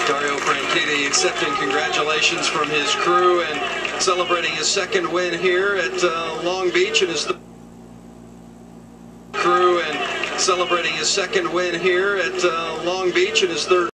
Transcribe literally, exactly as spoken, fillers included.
Dario Franchitti accepting congratulations from his crew and celebrating his second win here at uh, Long Beach, and his th crew and celebrating his second win here at uh, Long Beach and his third